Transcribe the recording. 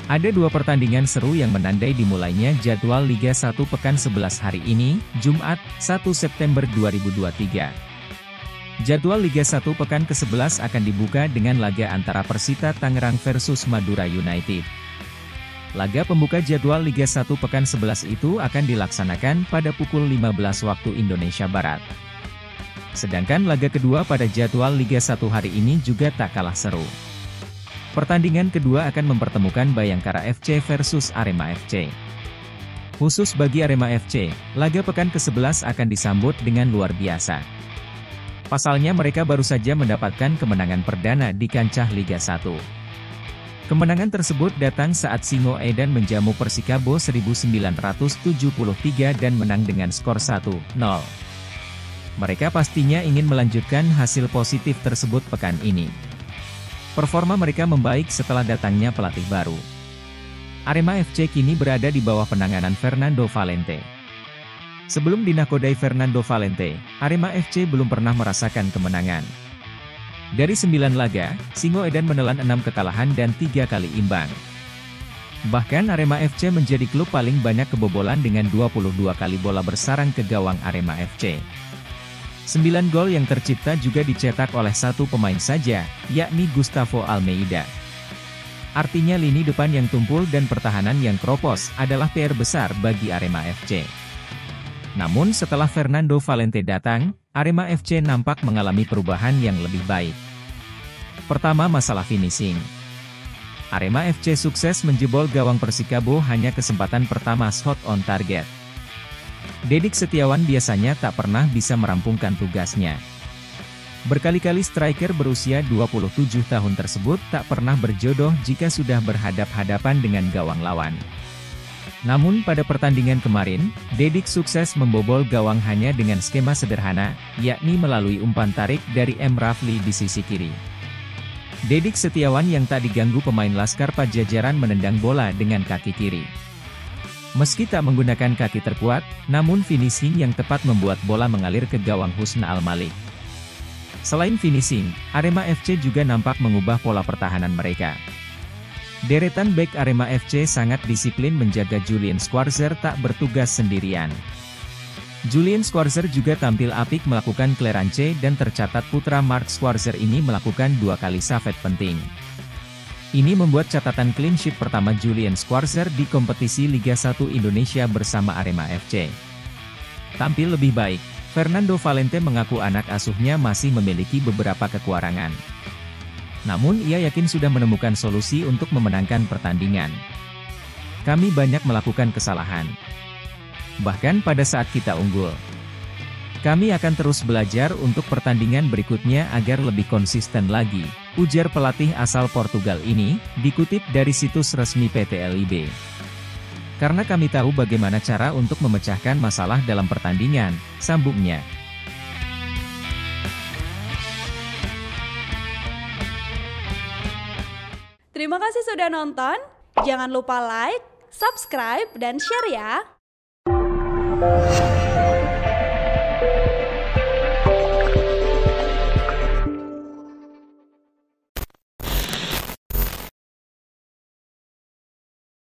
Ada dua pertandingan seru yang menandai dimulainya jadwal Liga 1 pekan 11 hari ini, Jumat, 1 September 2023. Jadwal Liga 1 pekan ke-11 akan dibuka dengan laga antara Persita Tangerang versus Madura United. Laga pembuka jadwal Liga 1 pekan 11 itu akan dilaksanakan pada pukul 15 waktu Indonesia Barat. Sedangkan laga kedua pada jadwal Liga 1 hari ini juga tak kalah seru. Pertandingan kedua akan mempertemukan Bayangkara FC versus Arema FC. Khusus bagi Arema FC, laga pekan ke-11 akan disambut dengan luar biasa. Pasalnya mereka baru saja mendapatkan kemenangan perdana di kancah Liga 1. Kemenangan tersebut datang saat Singo Edan menjamu Persikabo 1973 dan menang dengan skor 1-0. Mereka pastinya ingin melanjutkan hasil positif tersebut pekan ini. Performa mereka membaik setelah datangnya pelatih baru. Arema FC kini berada di bawah penanganan Fernando Valente. Sebelum dinakodai Fernando Valente, Arema FC belum pernah merasakan kemenangan. Dari 9 laga, Singo Edan menelan 6 kekalahan dan 3 kali imbang. Bahkan Arema FC menjadi klub paling banyak kebobolan dengan 22 kali bola bersarang ke gawang Arema FC. 9 gol yang tercipta juga dicetak oleh satu pemain saja, yakni Gustavo Almeida. Artinya lini depan yang tumpul dan pertahanan yang keropos adalah PR besar bagi Arema FC. Namun setelah Fernando Valente datang, Arema FC nampak mengalami perubahan yang lebih baik. Pertama, masalah finishing. Arema FC sukses menjebol gawang Persikabo hanya kesempatan pertama shot on target. Dedik Setiawan biasanya tak pernah bisa merampungkan tugasnya. Berkali-kali striker berusia 27 tahun tersebut tak pernah berjodoh jika sudah berhadap-hadapan dengan gawang lawan. Namun pada pertandingan kemarin, Dedik sukses membobol gawang hanya dengan skema sederhana, yakni melalui umpan tarik dari M. Rafli di sisi kiri. Dedik Setiawan yang tak diganggu pemain Laskar Pajajaran menendang bola dengan kaki kiri. Meski tak menggunakan kaki terkuat, namun finishing yang tepat membuat bola mengalir ke gawang Husna Al-Malik. Selain finishing, Arema FC juga nampak mengubah pola pertahanan mereka. Deretan bek Arema FC sangat disiplin menjaga Julian Schwarzer tak bertugas sendirian. Julian Schwarzer juga tampil apik melakukan clearance dan tercatat putra Mark Schwarzer ini melakukan 2 kali save penting. Ini membuat catatan clean sheet pertama Julian Schwarzer di kompetisi Liga 1 Indonesia bersama Arema FC. Tampil lebih baik, Fernando Valente mengaku anak asuhnya masih memiliki beberapa kekurangan. Namun ia yakin sudah menemukan solusi untuk memenangkan pertandingan. Kami banyak melakukan kesalahan. Bahkan pada saat kita unggul. Kami akan terus belajar untuk pertandingan berikutnya agar lebih konsisten lagi, ujar pelatih asal Portugal ini, dikutip dari situs resmi PT LIB. Karena kami tahu bagaimana cara untuk memecahkan masalah dalam pertandingan, sambungnya. Terima kasih sudah nonton, jangan lupa like, subscribe, dan share ya!